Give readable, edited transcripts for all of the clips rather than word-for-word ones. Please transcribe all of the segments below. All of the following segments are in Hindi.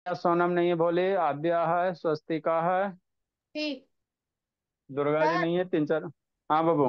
सोनम नहीं है, भोले। आद्या है, स्वस्तिका है। ठीक। दुर्गा जी सर, नहीं है, तीन चार। हाँ बाबू।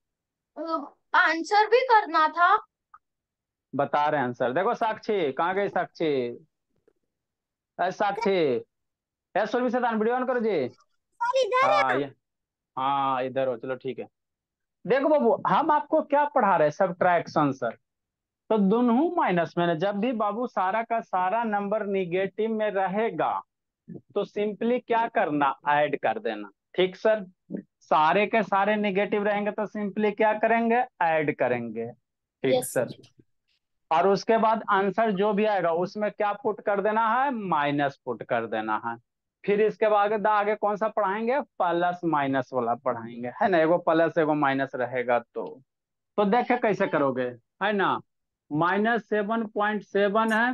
आंसर भी करना था। बता रहे हैं आंसर। देखो साक्षी कहाँ गई, साक्षी। साक्षी। सुरभि शैतान वीडियो ऑन करो जी। सर इधर हाँ है। ये। हाँ इधर हो, चलो ठीक है। देखो बाबू, हम आपको क्या पढ़ा रहे हैं, सब्ट्रैक्शन सर। तो दोनों माइनस में ना, जब भी बाबू सारा का सारा नंबर निगेटिव में रहेगा तो सिंपली क्या करना, ऐड कर देना। ठीक सर। सारे के सारे निगेटिव रहेंगे तो सिंपली क्या करेंगे, ऐड करेंगे। ठीक यस सर। सर। और उसके बाद आंसर जो भी आएगा उसमें क्या पुट कर देना है, माइनस पुट कर देना है। फिर इसके बाद आगे कौन सा पढ़ाएंगे, प्लस माइनस वाला पढ़ाएंगे, है ना। एगो प्लस एगो माइनस रहेगा तो देखे कैसे करोगे, है ना। -7.7 है,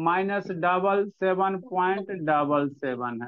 -77.77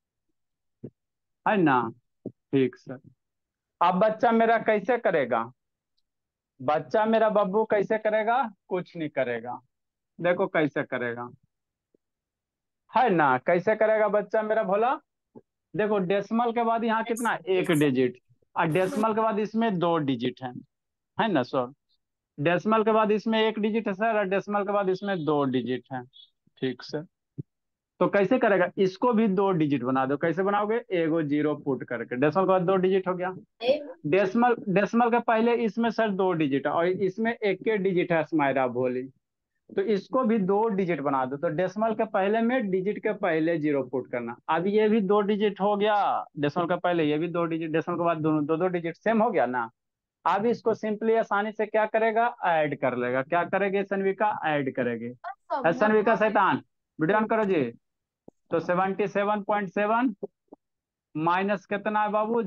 है ना। ठीक सर। अब बच्चा मेरा कैसे करेगा, बच्चा मेरा बब्बू कैसे करेगा, कुछ नहीं करेगा। देखो कैसे करेगा, है ना। कैसे करेगा बच्चा मेरा भोला। देखो डेसिमल के बाद यहाँ कितना, एक डिजिट। और डेसिमल के बाद इसमें दो डिजिट है ना सर। डेसिमल के बाद इसमें एक डिजिट है सर, और डेसिमल के बाद इसमें दो डिजिट है। ठीक सर। तो कैसे करेगा, इसको भी दो डिजिट बना दो। कैसे बनाओगे, एगो जीरो पुट करके, डेसिमल के बाद दो डिजिट हो गया। डेसिमल डेसिमल के पहले इसमें सर दो डिजिट है, और इसमें एक के डिजिट है स्माइरा भोली। तो इसको भी दो डिजिट बना दो। तो डेसिमल के पहले में डिजिट के पहले जीरो पुट करना। अब ये भी दो डिजिट हो गया, डेसिमल के पहले ये भी दो डिजिट, डेसिमल के बाद दोनों दो दो डिजिट, सेम हो गया ना। अब इसको सिंपली आसानी से क्या करेगा, ऐड कर लेगा। क्या करेगी सनविका, ऐड करेगी। है सनविका शैतान, वीडियो ऑन करो जी। तो 77.7 माइनस कितना है बाबू,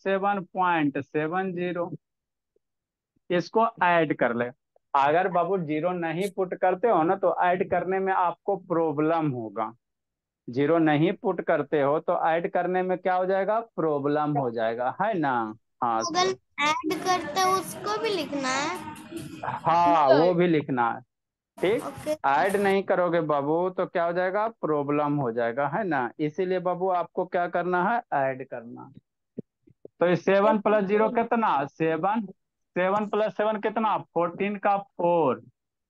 07.70। इसको ऐड कर ले। अगर बाबू जीरो नहीं पुट करते हो ना तो ऐड करने में आपको प्रॉब्लम होगा। जीरो नहीं पुट करते हो तो ऐड करने में क्या हो जाएगा, प्रॉब्लम हो जाएगा, है ना। हाँ अगर सर। ऐड करते हैं उसको भी लिखना है। हाँ वो भी लिखना है। ठीक। ओके। ऐड नहीं करोगे बाबू तो क्या हो जाएगा, प्रॉब्लम हो जाएगा, है ना। इसीलिए बाबू आपको क्या करना है, ऐड करना। तो ये 7 + 0 कितना, 7। 7 + 7 कितना, 14 का 4,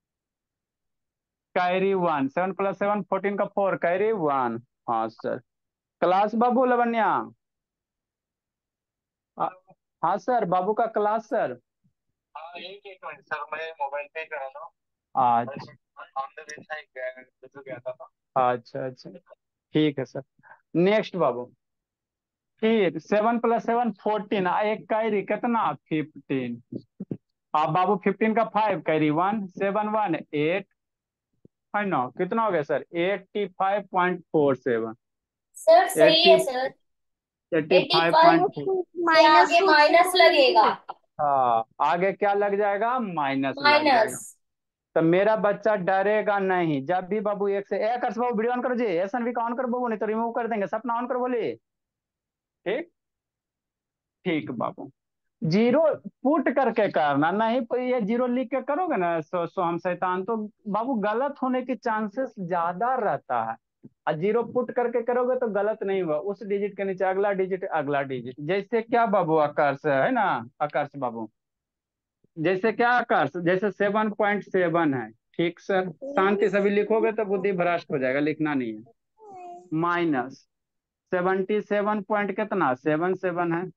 कैरी 1। 7 + 7 14 का 4, कैरी 1। हाँ सर। क्लास बाबू लवन्या। आ- हाँ सर, बाबू का क्लास सर। हाँ एक एक मिनट सर, मैं मोबाइल पे कर रहा हूँ। अच्छा ऑन द वे था, गया था। अच्छा अच्छा। ठीक है सर। नेक्स्ट बाबू। फिर 7 + 7 14, एक कैरी कितना, 15। आप बाबू 15 का 5, कैरी 1, 7 1 8, है ना। कितना हो गया सर, 85.47। सर सही एट्टी है सर। एट्टी फाइव 85 पॉइंट के आगे माइनस लगेगा। हाँ आगे क्या लग जाएगा, माइनस लग माइनस। जाएगा। तो मेरा बच्चा डरेगा नहीं। जब भी बाबू एक से एक, कर बाबू वीडियो ऑन करो जी, एसन भी ऑन करो बाबू, नहीं तो रिमूव कर देंगे। सपना ऑन करो बोलिए। ठीक। ठीक बाबू। जीरो पुट करके करना, नहीं तो ये जीरो लिख के करोगे ना सो हम शैतान, तो बाबू गलत होने के चांसेस ज्यादा रहता है। और जीरो पुट करके करोगे तो गलत नहीं हुआ, उस डिजिट के नीचे अगला डिजिट, अगला डिजिट। जैसे क्या बाबू, आकर्ष है ना, आकर्ष बाबू। जैसे क्या आकर्ष, जैसे 7.7 है। ठीक सर, शांति से भी लिखोगे तो बुद्धि भ्रष्ट हो जाएगा, लिखना नहीं है। माइनस 77 पॉइंट कितना, 77 है।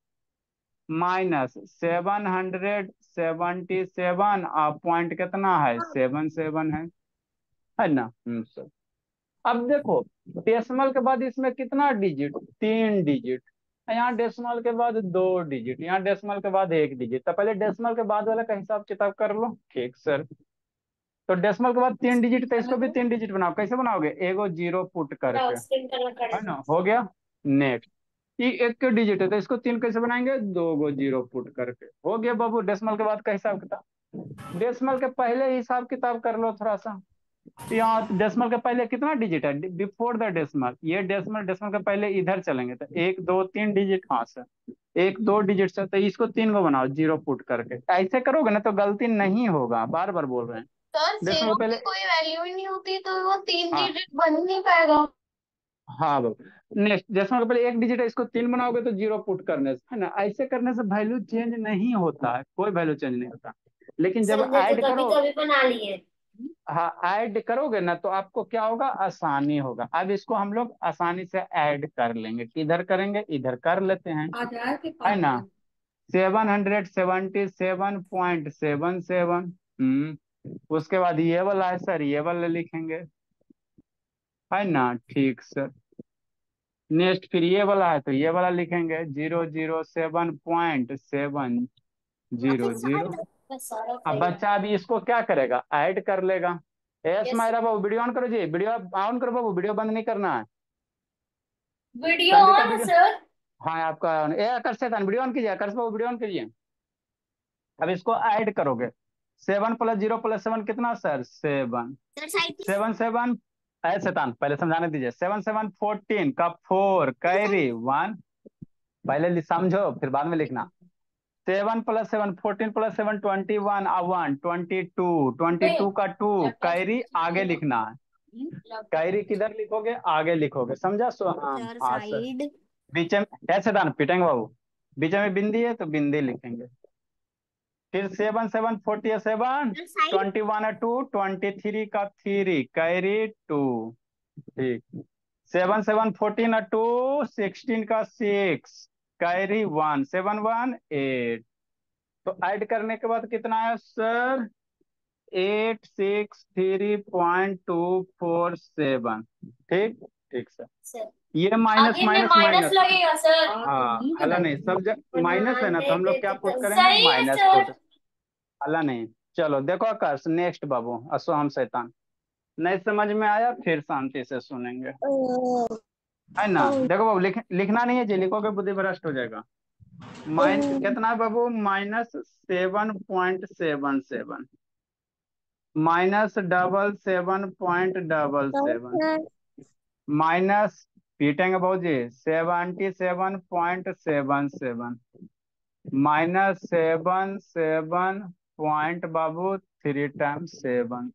-777, आप पॉइंट कितना है, 77 है ना। सर। अब देखो डेसिमल के बाद इसमें कितना डिजिट, तीन डिजिट। यहाँ डेसिमल के बाद दो डिजिट, यहाँ डेसिमल के बाद एक डिजिट। तो पहले डेसिमल के बाद वाला का हिसाब किताब कर लो। ठीक सर। तो डेसिमल के बाद तीन डिजिट, तो इसको भी तीन डिजिट बनाओ। कैसे बनाओगे, एगो जीरो पुट करके, है ना। हो गया। नेक्स्ट। ये एक के डिजिट है तो इसको तीन कैसे बनाएंगे, दो गो जीरो पुट करके। हो गया बाबू डेसिमल के बाद का हिसाब किताब। डेसिमल के पहले हिसाब किताब कर लो थोड़ा सा। यहाँ डेसिमल के पहले कितना डिजिट है, बिफोर द डेसिमल, ये डेसिमल डेसिमल के पहले इधर चलेंगे तो एक दो तीन डिजिट, हाँ सर। एक दो डिजिट से तो इसको तीन गो बनाओ जीरो पुट करके। ऐसे करोगे ना तो गलती नहीं होगा, बार बार बोल रहे हैं। सर डेसिमल जीरो पहले। की कोई वैल्यू ही नहीं होती तो वो तीन हाँ डिजिट बन ही नहीं पाएगा। हाँ बाबू। नेक्स्ट, डेसिमल के पहले एक डिजिट है, इसको 3 बनाओगे तो 0 पुट करने से, है ना, ऐसे करने से वैल्यू चेंज नहीं होता है, कोई वैल्यू चेंज नहीं होता। लेकिन सर जब मैं तो ऐड कभी करो, कभी बना लिए। हाँ ऐड करोगे ना तो आपको क्या होगा, आसानी होगा। अब इसको हम लोग आसानी से ऐड कर लेंगे, किधर करेंगे, इधर कर लेते हैं, आधार के है पास ना। कर। 777.77। उसके बाद ये वाला है सर, ये वाला लिखेंगे, है ना, ठीक सर। नेक्स्ट फिर ये वाला है तो ये वाला लिखेंगे, 007.700। सारा अब सही। बच्चा अभी इसको क्या करेगा, ऐड कर लेगा। Yes yes. मायरा बाबू, वीडियो ऑन करो जी, वीडियो ऑन करो बाबू, वीडियो बंद नहीं करना है। वीडियो संजू का ऑन है वीडियो, सर। हाँ आपका ए आकर्ष शैतान वीडियो ऑन कीजिए, आकर्ष बाबू वीडियो ऑन कीजिए। अब इसको ऐड करोगे, 7 + 0 + 7 कितना सर, 7। सर साइड 7 7, ऐ शैतान पहले समझाने दीजिए, 7 7 14 का 4 कैरी 1, पहले समझो फिर बाद में लिखना। 7 + 7 14 + 7 21 1 22, 22 का 2 कैरी आगे लिखना है। कैरी किधर लिखोगे, आगे लिखोगे, समझा सो, हाँ सर हाँ सर। साइड। बीच में ऐसे दान पिटेंगे बाबू, बीच में बिंदी है तो बिंदी लिखेंगे। फिर 7 7 47, सर साइड। 21 2 23 का 3 कैरी 2, ठीक। 7 7 14 16 का 6 कैरी 1 7 1 8। तो ऐड करने के बाद कितना है सर, 8633.247, ठीक। ठीक सर, सर ये माइनस आगे में माइनस माइनस माइनस, लगेगा सर। हाँ हला नहीं, माइनस है ना तो हम लोग क्या पुट करेंगे, सही है माइनस सर। पुट, हला नहीं। चलो देखो आकाश, नेक्स्ट बाबू, असोहम शैतान, नहीं समझ में आया फिर शांति से सुनेंगे, है ना। देखो बाबू, लिखना नहीं है जी, लिखोगे बुद्धि भ्रष्ट हो जाएगा। कितना है बाबू, -7.77, -77.77, माइनस, पीटेंगे बाबू जी, 77.77, -7 7 पॉइंट बाबू 3 टाइम्स 7,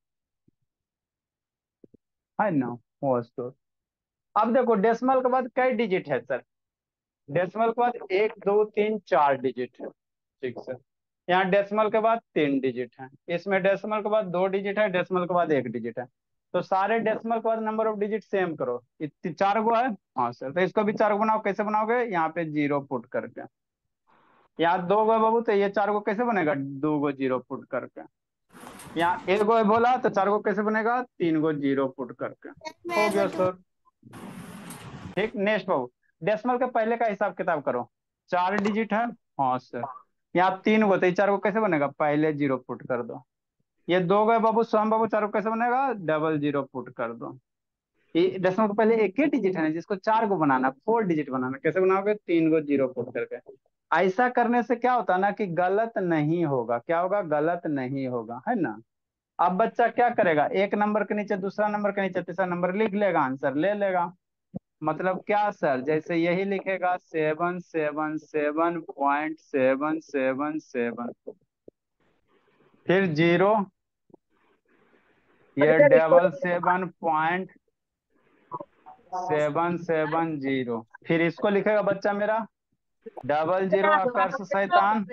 है ना। हो तो अब देखो डेसिमल के बाद कई डिजिट है सर, डेसिमल के बाद 1 2 3 4 डिजिट है, ठीक सर। यहाँ डेसिमल के बाद 3 डिजिट है, इसमें डेसिमल के बाद 2 डिजिट है, डेसिमल के बाद 1 डिजिट है। तो सारे डेसिमल के बाद नंबर ऑफ डिजिट सेम करो, इतनी 4 गो है, हाँ सर। तो इसको भी 4 गो बनाओ, कैसे बनाओगे, यहाँ पे 0 पुट करके। यहाँ 2 गो है बाबू, तो ये 4 गो कैसे बनेगा, 2 गो 0 पुट करके। यहाँ 1 गो है बोला तो 4 गो कैसे बनेगा, 3 गो 0 पुट करके। हो मैं गया बटू। सर, ठीक। नेक्स्ट बाबू, डेसिमल के पहले का हिसाब किताब करो, 4 डिजिट है, हाँ सर। यहाँ 3 गो, तो ये 4 गो कैसे बनेगा, पहले 0 पुट कर दो। ये 2 गए बाबू, सोम बाबू, 4 गो कैसे बनेगा, डबल 0 पुट कर दो। ये डेसिमल के पहले एक ही डिजिट है ना, जिसको 4 गो बनाना, 4 डिजिट बनाना, कैसे बनाओगे, 3 गो 0 पुट करके। ऐसा करने से क्या होता है ना कि गलत नहीं होगा, क्या होगा, गलत नहीं होगा, है ना। अब बच्चा क्या करेगा, एक नंबर के नीचे दूसरा नंबर के नीचे तीसरा नंबर लिख लेगा, आंसर ले लेगा। मतलब क्या सर, जैसे यही लिखेगा 7 7 7.777, फिर 0, ये $7.770, फिर इसको लिखेगा बच्चा मेरा 00 आकर्ष शैतान,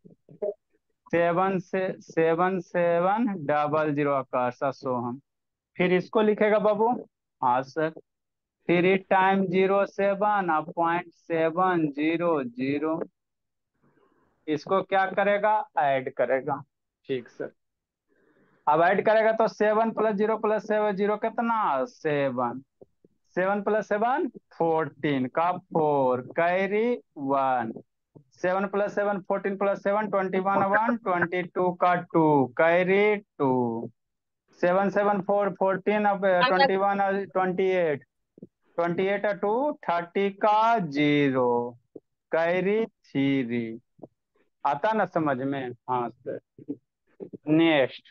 7 7 आकर्ष सोहम। फिर इसको लिखेगा बाबू, हाँ सर, 3 टाइम 0 7 .700, इसको क्या करेगा, ऐड करेगा, ठीक सर। अब ऐड करेगा तो 7 + 0 + 7 कितना, 7, 7 + 7 14 का 4 कैरी 1, 7 + 7 14 + 7 21 1 22 का 2 कैरी 2, 7 7 4 14, अब 21 28, 28 2 30 का 0 कैरी 3, आता ना समझ में, हाँ सर। नेक्स्ट,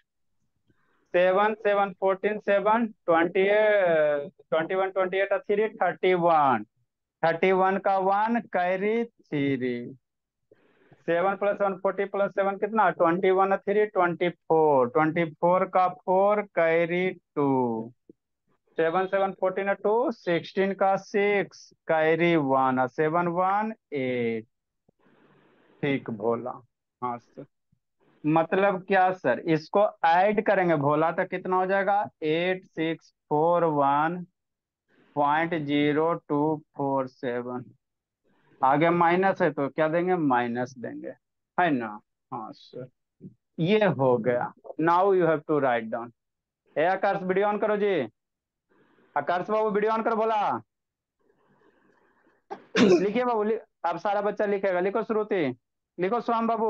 7 7 14 7 21 28 3 31 का 1 कैरी 3, 7 + 1 40 + 7 कितना, 21 3 24, 24 का 4 कैरी 2, 7 7 14 2 16 का 6 कैरी 1 7 1 8। ठीक भोला। हाँ सर। मतलब क्या सर, इसको ऐड करेंगे भोला तो कितना हो जाएगा? 8641.0247। आगे माइनस है तो क्या देंगे? माइनस देंगे, है ना? हाँ सर, ये हो गया। Now you have to write down. ए आकाश वीडियो ऑन करो जी। आकाश बाबू वीडियो ऑन करो बोला। लिखिए बाबू अब सारा बच्चा लिखेगा। लिखो श्रुति, लिखो स्वाम बाबू,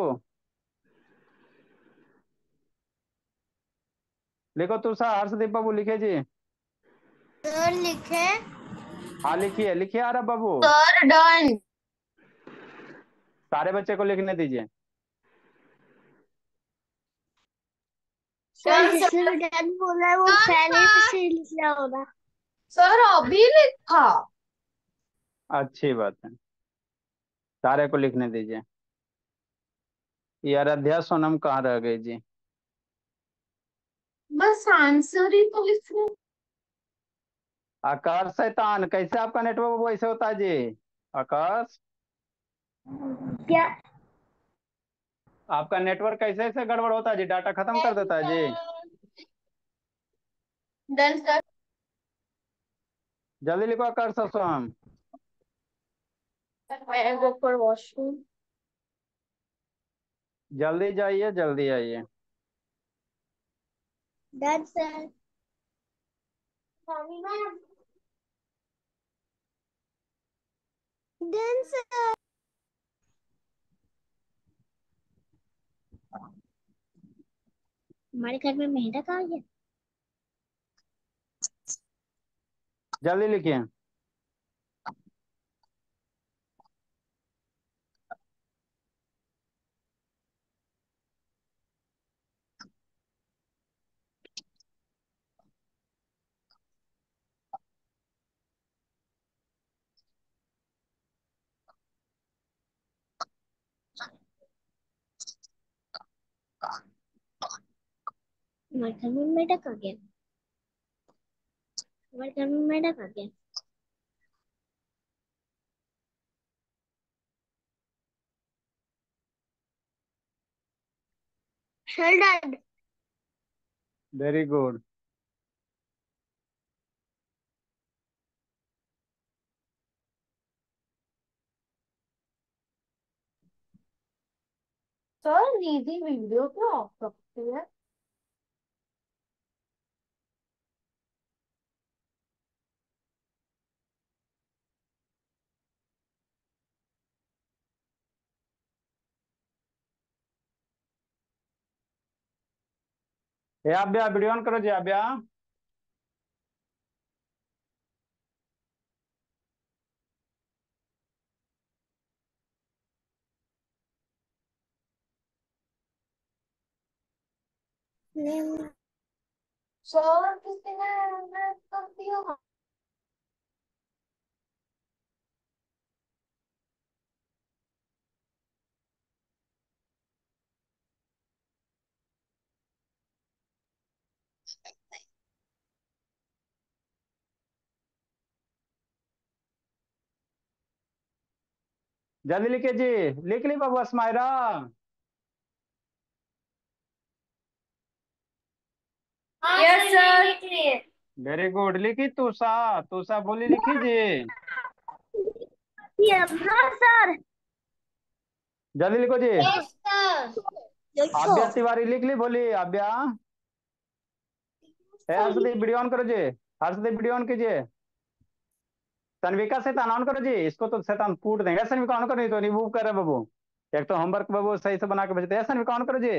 लिखो तुषार, हर्षदीप बाबू लिखे जी। सर लिखे। हाँ लिखिए, लिखिए आरब बाबू। Sir done. सारे बच्चे को लिखने दीजिए। सर जिसने डन बोला है वो पहले से लिखा होगा। सर अभी लिखा। अच्छी बात है, सारे को लिखने दीजिए। ये आराध्या सोनम कहाँ रह गई जी? बस आंसर ही तो लिख रहे। आकाश शैतान, कैसे आपका नेटवर्क वैसे होता है जी? आकाश, क्या? आपका नेटवर्क कैसे ऐसे गड़बड़ होता है जी? डाटा खत्म कर देता है जी? Done sir. जल्दी लिखो आकाश स्वयं। मैं गो फॉर वॉशरूम। जल्दी जाइए, जल्दी आइए। Done sir. Done sir. हमारे घर में मेंढक आ गया। जल्दी लिखिए। हमारे घर में मेंढक आ गया। हमारे घर में मेंढक आ गया। Sir done. Very good. Sir दीदी वीडियो क्यों ऑफ रखती है? ये अभ्या वीडियो ऑन करो जी अभ्या। सर किसी ने कर दिया। जल्दी लिखिए जी। लिख ली बाबू Asmaira? Yes sir. Very good. लिखी तुषा, तुषा बोली लिखी जी। हाँ सर। जल्दी लिखो जी। Yes sir. देखो। आभ्या तिवारी लिख ली बोली आभ्या। है हर्षदीप वीडियो ऑन करो जी। हर्षदीप वीडियो ऑन कीजिए। तन्विका शैतान ऑन करो जी। इसको तो शैतान कूट देंगे। तन्विका ऑन करो, नहीं तो रिमूव कर रहे बाबू। एक तो होमवर्क बाबू सही से बना के भेजते हैं। तन्विका ऑन करो जी।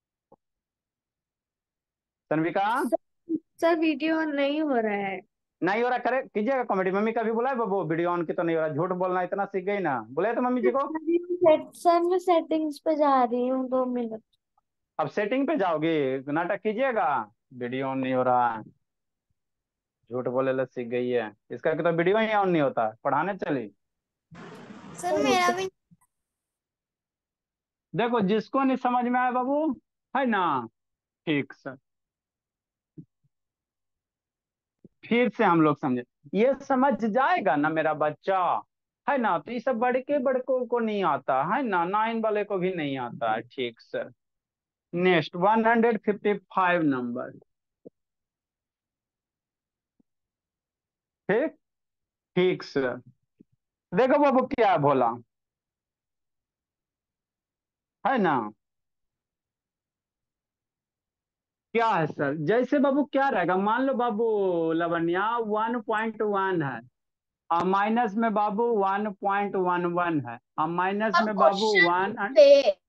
तन्विका सर वीडियो ऑन नहीं हो रहा है। नहीं हो रहा, करे कीजिएगा कॉमेडी। मम्मी का भी बोला है बाबू वीडियो ऑन की तो नहीं हो रहा। झूठ बोलना इतना सीख गई ना, बोले तो मम्मी जी को। सर मैं सेटिंग्स पे जा रही हूँ 2 मिनट। अब सेटिंग पे जाओगी, नाटक कीजिएगा। वीडियो ऑन नहीं हो रहा है, झूठ बोले ला सीख गई है। इसका तो वीडियो ही ऑन नहीं होता, पढ़ाने चली। सर मेरा भी। देखो जिसको नहीं समझ में आया बाबू, है ना? ठीक सर। फिर से हम लोग समझे, ये समझ जाएगा ना मेरा बच्चा, है ना। तो ये सब बड़के बड़कों को नहीं आता है ना, 9 वाले को भी नहीं आता है। ठीक सर। Next 155 number. ठीक। ठीक सर। देखो बाबू क्या बोला, है ना। क्या है सर, जैसे बाबू क्या रहेगा, मान लो बाबू लवन्या 1.1 है, और माइनस में बाबू 1.11 है, और माइनस अब में बाबू क्वेश्चन 1 दे।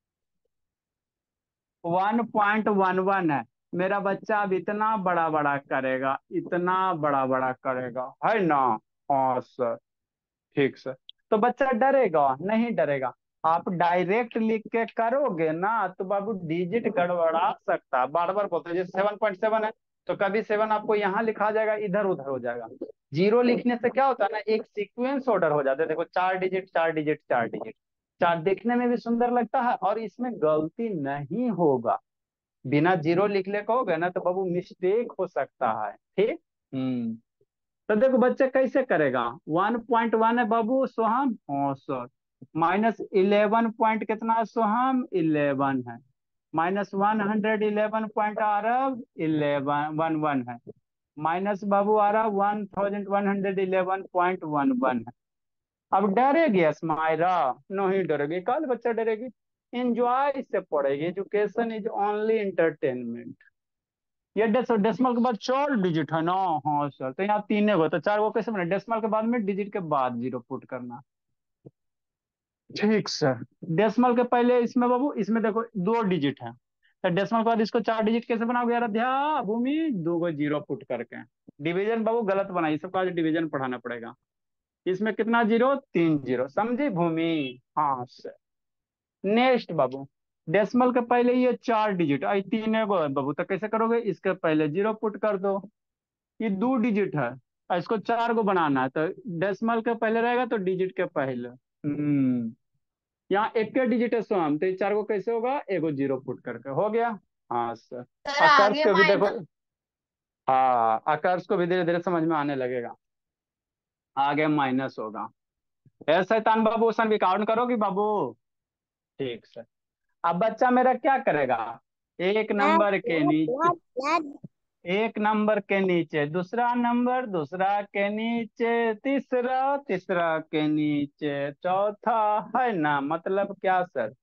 1.11 है। मेरा बच्चा अब इतना बड़ा बड़ा करेगा, इतना बड़ा बड़ा करेगा, है ना। हाँ सर। ठीक सर। तो बच्चा डरेगा नहीं, डरेगा। आप डायरेक्ट लिख के करोगे ना तो बाबू डिजिट गड़बड़ा सकता है। बार बार बोलते हैं, जैसे 7.7 है तो कभी 7 आपको यहाँ लिखा जाएगा, इधर उधर हो जाएगा। जीरो लिखने से क्या होता है ना, एक सीक्वेंस ऑर्डर हो जाता है। देखो 4 डिजिट 4 डिजिट 4 डिजिट, चार देखने में भी सुंदर लगता है और इसमें गलती नहीं होगा। बिना जीरो लिखले कहोगे ना तो बाबू मिस्टेक हो सकता है। ठीक। हम्म। तो देखो बच्चे कैसे करेगा, 1.1 है बाबू सोहम, हाँ सर। -11 पॉइंट कितना है सोहम, 11 है। -111 पॉइंट आ रहा, 11 है। माइनस बाबू आ रहा 1111.11 है। अब डरेगी स्माइरा, नहीं डरेगी, कल बच्चा डरेगी। एंजॉय से पढ़ेगी, एजुकेशन इज ओनली इंटरटेनमेंट। ये डेसिमल के बाद 4 डिजिट है ना। हाँ सर, तो यहाँ तीन है, तो 4 को कैसे बना, डेसिमल के बाद में डिजिट के बाद जीरो पुट करना। ठीक सर। डेसिमल के पहले इसमें बाबू, इसमें देखो 2 डिजिट है, तो डेसिमल के बाद इसको 4 डिजिट कैसे बनाओगे यार, अध्या भूमि, 2 को जीरो पुट करके। डिवीजन बाबू गलत बनाई, सबका आज डिवीजन पढ़ाना पड़ेगा। इसमें कितना जीरो, 3 जीरो, समझी भूमि। हाँ सर। नेक्स्ट बाबू, डेसिमल के पहले ये 4 डिजिट आई, तीन है बाबू, तो कैसे करोगे, इसके पहले जीरो पुट कर दो। ये 2 डिजिट है और इसको 4 को बनाना है, तो डेसिमल के पहले रहेगा तो डिजिट के पहले। यहाँ एक के डिजिट है स्वयं, तो ये 4 को कैसे होगा, एगो जीरो पुट करके हो गया। हाँ सर। सर आकर्ष आगे को भी देखो, माइनस। हाँ आकर्ष को भी धीरे धीरे समझ में आने लगेगा। आगे माइनस होगा। ए शैतान बाबू, सन काउंट करोगी बाबू। ठीक सर। अब बच्चा मेरा क्या करेगा, एक नंबर के नीचे, एक नंबर के नीचे दूसरा नंबर, दूसरा के नीचे तीसरा, तीसरा के नीचे चौथा, है ना। मतलब क्या सर,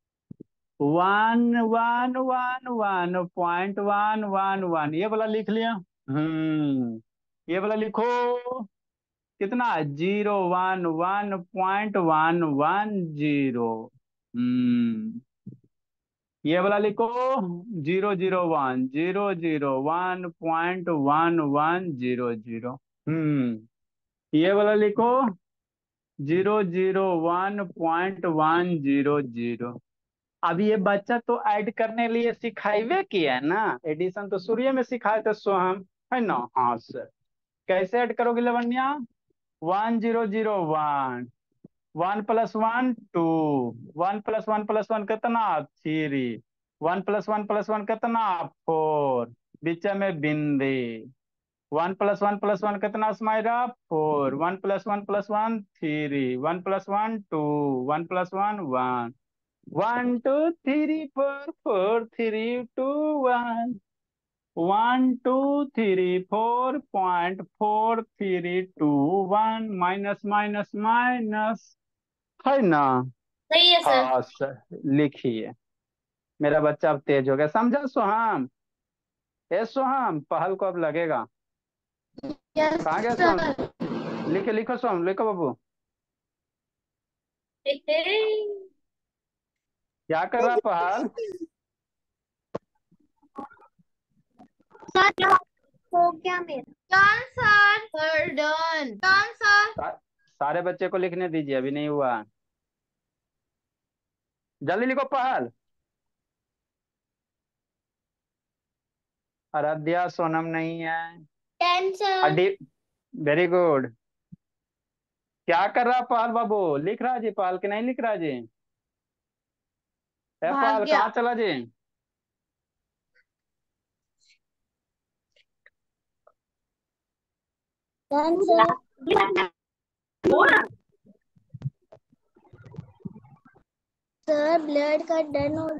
1 1 1 1.1 1, ये वाला लिख लिया। ये वाला लिखो, कितना, 0 1 1.11 0। ये वाला लिखो, 0 0 1 0 0 1.11 0 0। ये वाला लिखो, 0 0 1.1 0 0। अब ये बच्चा तो ऐड करने के लिए सिखाइबे किया है ना, एडिशन तो शुरू में सिखाए थे सोहम, है ना। हाँ सर। कैसे ऐड करोगे लवन्या, 1001, 1+1 2, 1+1+1 कितना, 3, 1+1+1 कितना, 4, बीच में बिंदी। 1+1+1 कितना स्माइरा, 4, 1+1+1 3, 1+1 2, 1+1 1, 1 2 3 4 4 3 2 1, 1 2 3 4.4 3 2 1, माइनस माइनस माइनस, है ना। सही है सर। हाँ सर। लिखिए, मेरा बच्चा अब तेज हो गया, समझा सोहम। ए सोहम, पहल को अब लगेगा। यस कहाँ गया सोहम, सर। लिखे, लिखो सोहम, लिखो बाबू। क्या कर रहा पहल, सर हो गया मेरा done sir done done sir. सारे बच्चे को लिखने दीजिए, अभी नहीं हुआ, जल्दी लिखो पहल। आराध्या सोनम नहीं है। Done sir. अडी, वेरी गुड। क्या कर रहा पहल बाबू, लिख रहा जी पहल, कि नहीं लिख रहा जी। है भाग पहल, गया। कहाँ चला जी। Done sir. सर ब्लड का डन हो।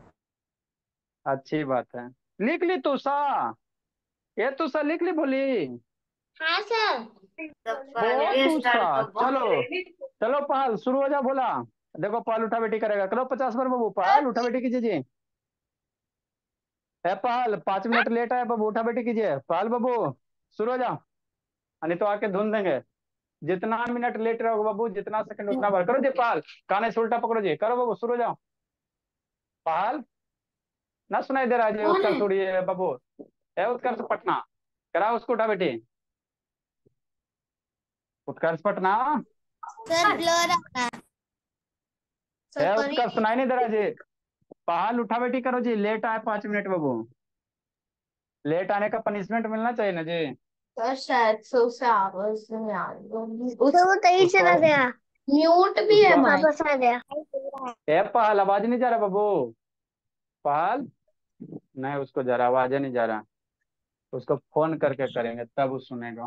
अच्छी बात है। लिख ली तुषा, ये तुषा लिख ली बोली। हाँ सर। ओ तुषा, चलो चलो पहल शुरू हो जा बोला। देखो पहल उठा बैठी करेगा, करो 50 बार बाबू, पहल उठा बैठी कीजिए जी। है पहल 5 मिनट लेट है बाबू, उठा बैठी कीजिए पहल बाबू, शुरू हो जा, नहीं तो आके धुन देंगे। जितना मिनट लेट रहोगे बाबू, जितना सेकंड उतना बार करो जी पहल। काने से उल्टा पकड़ो जी, करो बाबू, शुरू हो जाओ पहल। ना सुनाई दे रहा है जी उत्कर्ष थोड़ी है बाबू, है उत्कर्ष पटना, कराओ उसको उठा बेटी, उत्कर्ष पटना। सर ब्लर आ रहा है। है सर उत्कर्ष सुनाई नहीं दे रहा जी, पहल उठा बेटी करो जी, लेट आए 5 मिनट बाबू, लेट आने का पनिशमेंट मिलना चाहिए ना जी। सर शायद से उसे आवाज नहीं आ रही होगी। तो वो तभी उसको चला गया। म्यूट भी है उसको माइक। वापस आ गया। है पहल, आवाज नहीं जा रहा बाबू, पहल नहीं, उसको जरा आवाज नहीं जा रहा, उसको फोन करके करेंगे तब वो सुनेगा।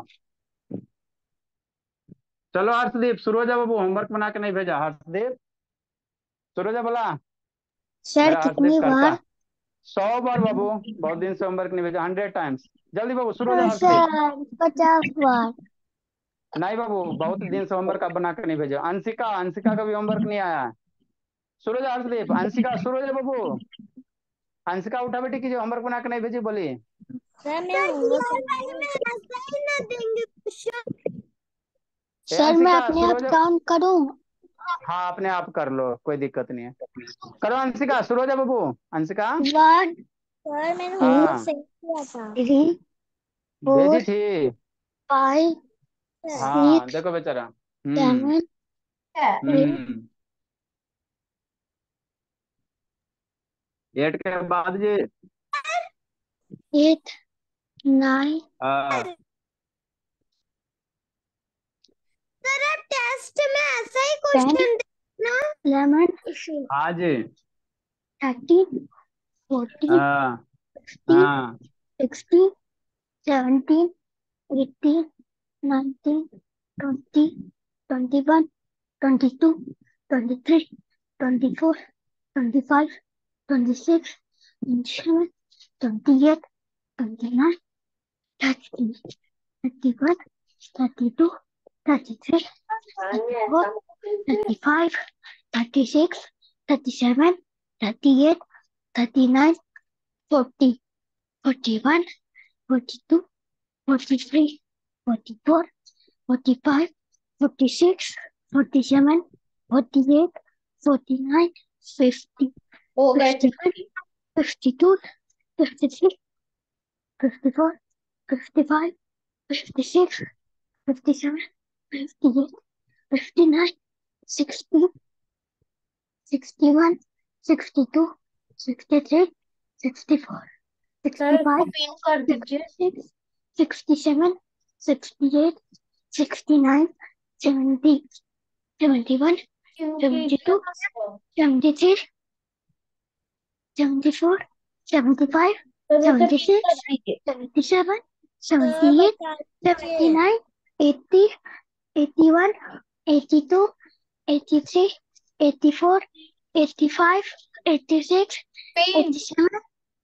चलो हर्षदीप शुरू हो जा बाबू, होमवर्क बना के नहीं भेजा हर्षदीप, शुरू हो जा बोला। सर मेरा हर्षदीप कितनी करता बार? है 100 बार बाबू, बहुत दिन से होमवर्क नहीं भेजा, 100 टाइम्स। जल्दी बाबू शुरू हो जा हर्षदीप। सर 50 बार। नहीं बाबू, बहुत दिन से होमवर्क आप बना के नहीं भेजा। अंशिका, अंशिका का भी होमवर्क नहीं आया है, शुरू हो जा हर्षदीप, अंशिका शुरू हो जा बाबू, अंशिका उठा बेटी कीजिए, होमवर्क बना के नहीं भेजी बोली। सर मैं ए सर मैं अंशिका अपने शुरू आप हो जा। काउंट करूं? हाँ अपने आप कर लो, कोई दिक्कत नहीं है, करो अंशिका, शुरू हो जा बाबू अंशिका। 1। सर मैंने होमवर्क हाँ सही किया था। 3 भेजी 4 थी। 5 हाँ 6 देखो बेचारा। हम्म 7 8 हम्म 8 के बाद जी। 8 9। हाँ सर आप टेस्ट में ऐसा ही क्वेश्चन देना। 11 हाँ जी। 13 14 हाँ 15 हाँ 16 17 18 19 20 21 22 23 24 25 26 27 28 29 30 31 32 33 34 35 36 37 38 39 40 41 42 43 44 45 46 47 48 49 50 51 52 53 54 55 56 57 58 59 60 61 62 63 64 65 66 67 68 69 70 71 72 73 74 75 76 77 78 79 80 81 82 83 84 85 86 87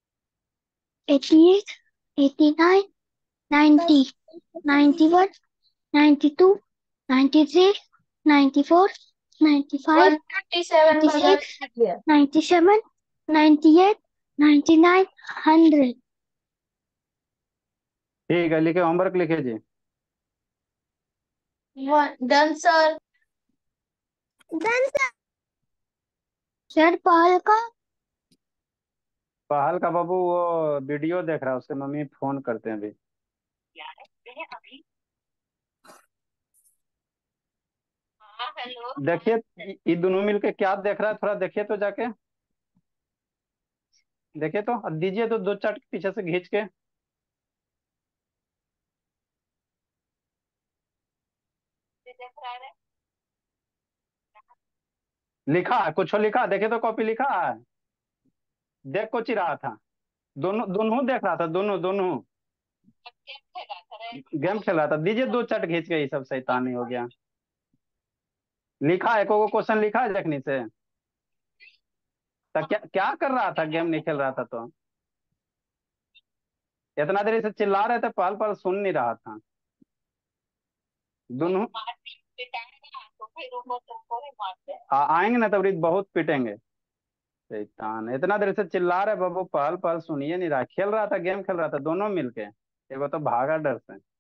88 89 90 91 92 93 94 95 96 97 98 99 100। ठीक है, लिखे होमवर्क लिखे जी। Done sir. Done sir. Sir Pahal का। पहल का बाबू वो वीडियो देख रहा है, उसके मम्मी फोन करते हैं अभी। देखिए ये दोनों मिलके क्या देख रहा है, थोड़ा देखिए तो जाके, देखिए तो, अब दीजिए तो 2 चट पीछे से खींच के। लिखा है कुछ, लिखा देखिए तो, कॉपी लिखा है, देख को चिढ़ा था, दोनों दोनों देख रहा था, दोनों दोनों। गेम खेल रहा था, दीजिए 2 चट खींच के, ये सब शैतानी हो गया। लिखा है, को क्वेश्चन लिखा है जखनी से? तो क्या क्या कर रहा था, गेम नहीं खेल रहा था तो? इतना देर से चिल्ला रहे थे, पल पल सुन नहीं रहा था। दोनों आएंगे ना तब बहुत पिटेंगे। शैतान, इतना देर से चिल्ला रहे बाबू, पल पल सुनिए नहीं रहा, खेल रहा था, गेम खेल रहा था दोनों मिलके, एगो तो भागा डर से।